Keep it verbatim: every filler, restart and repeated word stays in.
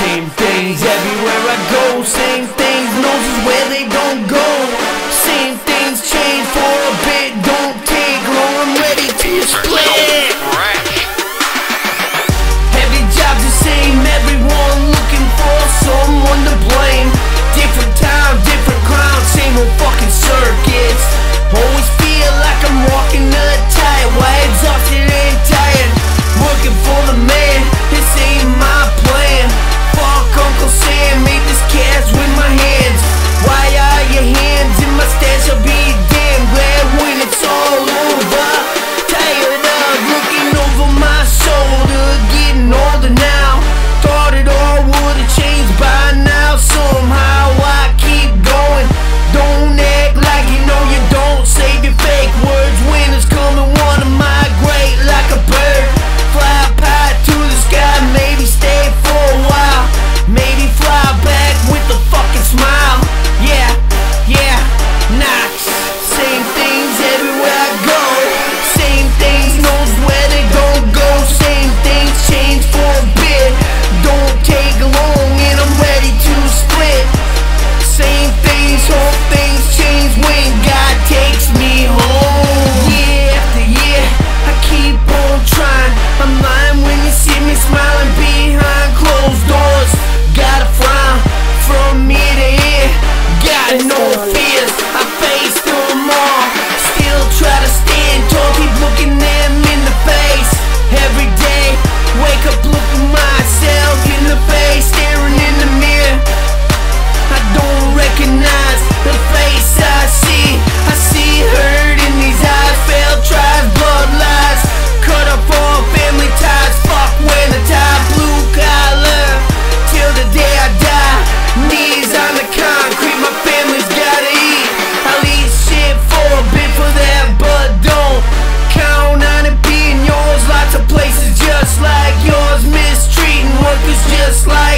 Same things everywhere I go, same things, noses where they don't go. Same things change for a bit, don't take long, I'm ready to split. Every job's the same, everyone looking for someone to blame. Different time, different crowd, same old fucking circuits. Always feel like I'm walking a tight, why exhausted and tired. Working for the man, this ain't my plan. Fuck Uncle Sam, made this cash with my hands. Why are your hands in my stash? I'll be damn glad when it's all over. Tired of looking over my shoulder, getting older now. Thought it all would've changed by now. Somehow I keep going. Don't act like you know you don't. Save your fake words. Winter's coming, wanna migrate like a bird. Fly up high to the sky, maybe stay for a while. Maybe fly back with a fucking smile. Yeah, yeah, nah. Same things everywhere I go. Same things, knows where they don't go. Same things change for a bit. Don't take long and I'm ready to split. Same things, hope things change when God takes me home. Year after year, I keep on trying. I'm lying when you see me smiling behind closed doors. Got a frown from ear to ear. Got no fears, I face them all. Still try to stand tall, keep looking them in the face. Every day, wake up, look at myself in the face, staring in the mirror. I don't recognize the face I see. I see hurt in these eyes, failed tries, blood lies. Cut up all family ties, fuck when the tie. Blue collar, till the day I die. Knees on the concrete, my family's gotta eat. I'll eat shit for a bit for that, but don't count on it being yours. Lots of places just like yours, mistreating workers just like